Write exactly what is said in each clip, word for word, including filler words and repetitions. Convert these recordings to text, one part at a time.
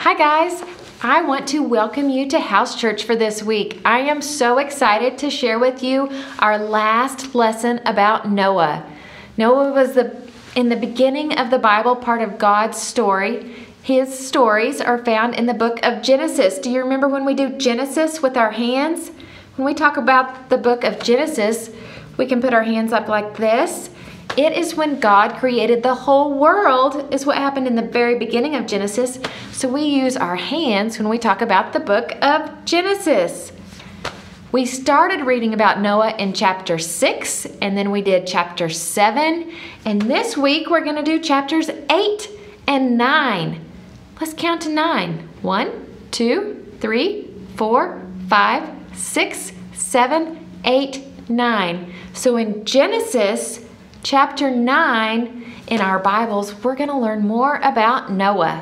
Hi guys, I want to welcome you to House Church for this week. I am so excited to share with you our last lesson about Noah. Noah was the in the beginning of the Bible, part of God's story. His stories are found in the book of Genesis. Do you remember when we do Genesis with our hands? When we talk about the book of Genesis, we can put our hands up like this. It is when God created the whole world, is what happened in the very beginning of Genesis. So we use our hands when we talk about the book of Genesis. We started reading about Noah in chapter six, and then we did chapter seven. And this week we're going to do chapters eight and nine. Let's count to nine. One, two, three, four, five, six, seven, eight, nine. So in Genesis chapter nine in our Bibles, we're going to learn more about Noah.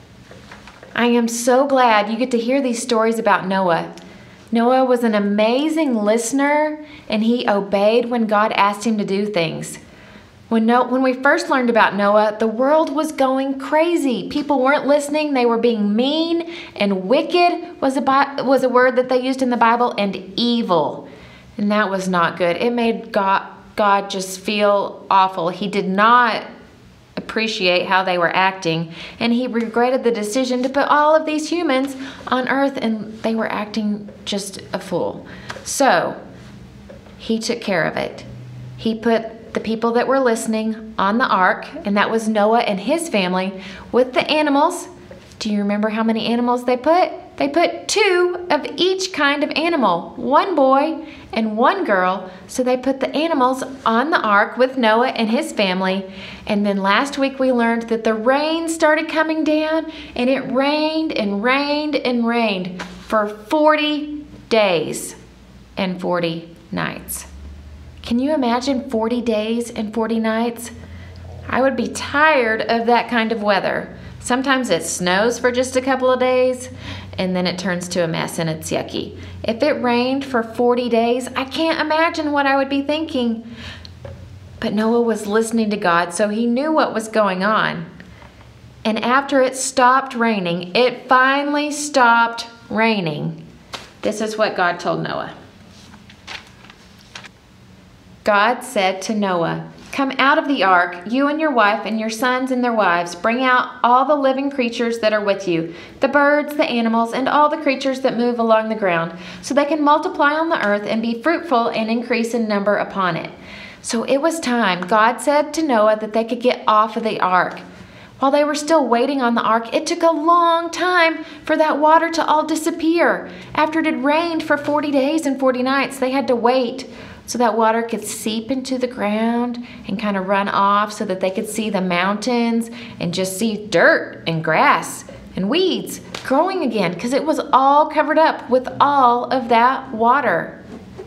I am so glad you get to hear these stories about Noah. Noah was an amazing listener, and he obeyed when God asked him to do things. When, no, when we first learned about Noah, the world was going crazy. People weren't listening. They were being mean, and wicked was a, was a word that they used in the Bible, and evil. And that was not good. It made God, God just feel awful. He did not appreciate how they were acting, and he regretted the decision to put all of these humans on earth, and they were acting just a fool. So he took care of it. He put the people that were listening on the ark, and that was Noah and his family with the animals. Do you remember how many animals they put? They put two of each kind of animal, one boy and one girl. So they put the animals on the ark with Noah and his family. And then last week we learned that the rain started coming down, and it rained and rained and rained for forty days and forty nights. Can you imagine forty days and forty nights? I would be tired of that kind of weather. Sometimes it snows for just a couple of days, and then it turns to a mess and it's yucky. If it rained for forty days, I can't imagine what I would be thinking. But Noah was listening to God, so he knew what was going on. And after it stopped raining, it finally stopped raining. This is what God told Noah. God said to Noah, "Come out of the ark, you and your wife and your sons and their wives. Bring out all the living creatures that are with you, the birds, the animals, and all the creatures that move along the ground, so they can multiply on the earth and be fruitful and increase in number upon it." So it was time. God said to Noah that they could get off of the ark. While they were still waiting on the ark, it took a long time for that water to all disappear. After it had rained for forty days and forty nights, they had to wait so that water could seep into the ground and kind of run off, so that they could see the mountains and just see dirt and grass and weeds growing again, because it was all covered up with all of that water.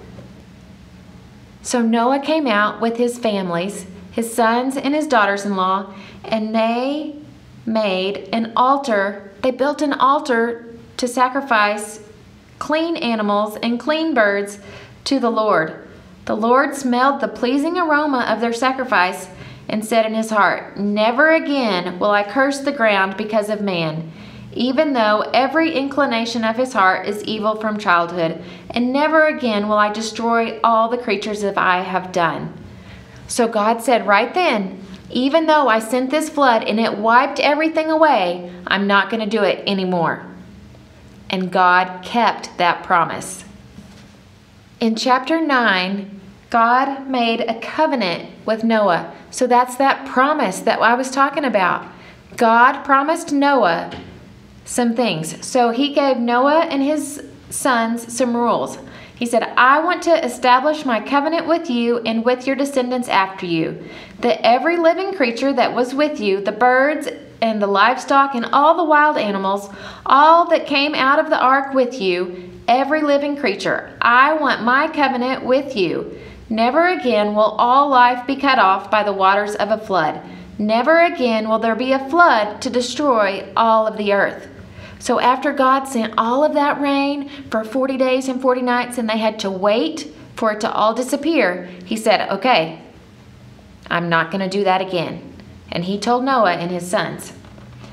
So Noah came out with his families, his sons and his daughters-in-law, and they made an altar. They built an altar to sacrifice clean animals and clean birds to the Lord. The Lord smelled the pleasing aroma of their sacrifice and said in his heart, "Never again will I curse the ground because of man, even though every inclination of his heart is evil from childhood, and never again will I destroy all the creatures that I have done." So God said right then, even though I sent this flood and it wiped everything away, I'm not going to do it anymore. And God kept that promise. In chapter nine, God made a covenant with Noah. So that's that promise that I was talking about. God promised Noah some things. So he gave Noah and his sons some rules. He said, "I want to establish my covenant with you and with your descendants after you, that every living creature that was with you, the birds and the livestock and all the wild animals, all that came out of the ark with you, every living creature, I want my covenant with you. Never again will all life be cut off by the waters of a flood. Never again will there be a flood to destroy all of the earth." So after God sent all of that rain for forty days and forty nights, and they had to wait for it to all disappear, he said, "Okay, I'm not going to do that again." And he told Noah and his sons.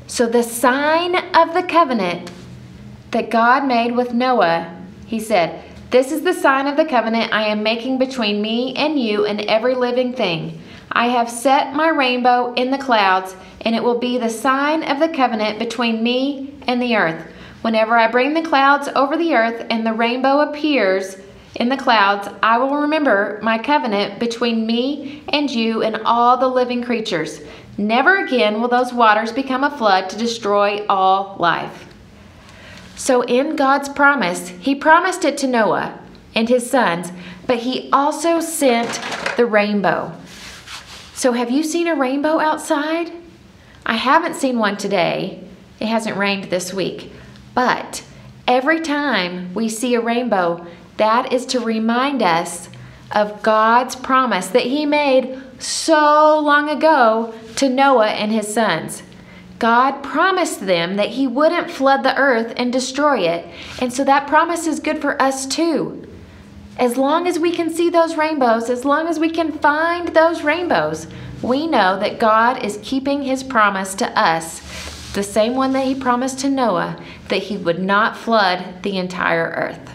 So the sign of the covenant that God made with Noah, he said, "This is the sign of the covenant I am making between me and you and every living thing. I have set my rainbow in the clouds, and it will be the sign of the covenant between me and the earth. Whenever I bring the clouds over the earth and the rainbow appears in the clouds, I will remember my covenant between me and you and all the living creatures. Never again will those waters become a flood to destroy all life." So in God's promise, he promised it to Noah and his sons, but he also sent the rainbow. So have you seen a rainbow outside? I haven't seen one today. It hasn't rained this week. But every time we see a rainbow, that is to remind us of God's promise that he made so long ago to Noah and his sons. God promised them that he wouldn't flood the earth and destroy it. And so that promise is good for us too. As long as we can see those rainbows, as long as we can find those rainbows, we know that God is keeping his promise to us, the same one that he promised to Noah, that he would not flood the entire earth.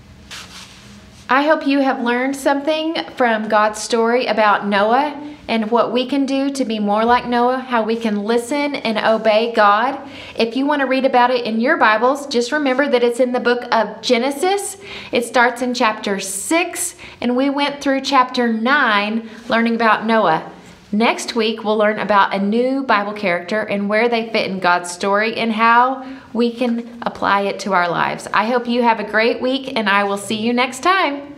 I hope you have learned something from God's story about Noah and what we can do to be more like Noah, how we can listen and obey God. If you want to read about it in your Bibles, just remember that it's in the book of Genesis. It starts in chapter six, and we went through chapter nine learning about Noah. Next week, we'll learn about a new Bible character and where they fit in God's story and how we can apply it to our lives. I hope you have a great week, and I will see you next time.